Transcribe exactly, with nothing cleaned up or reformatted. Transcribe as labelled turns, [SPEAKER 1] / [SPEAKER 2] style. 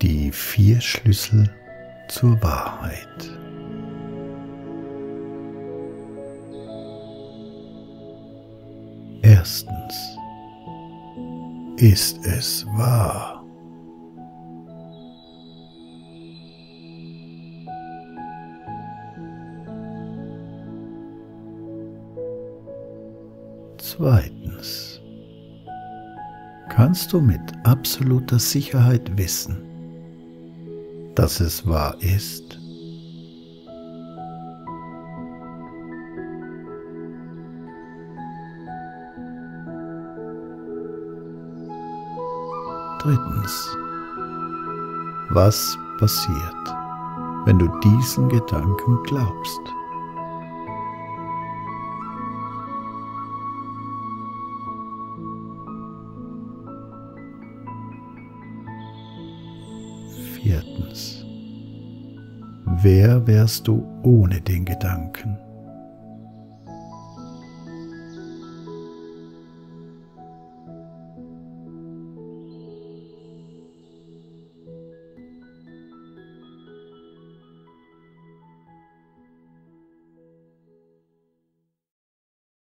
[SPEAKER 1] Die vier Schlüssel zur Wahrheit. Erstens. Ist es wahr? Zweitens. Kannst du mit absoluter Sicherheit wissen, dass es wahr ist? Drittens. Was passiert, wenn du diesen Gedanken glaubst? Viertens. Wer wärst du ohne den Gedanken?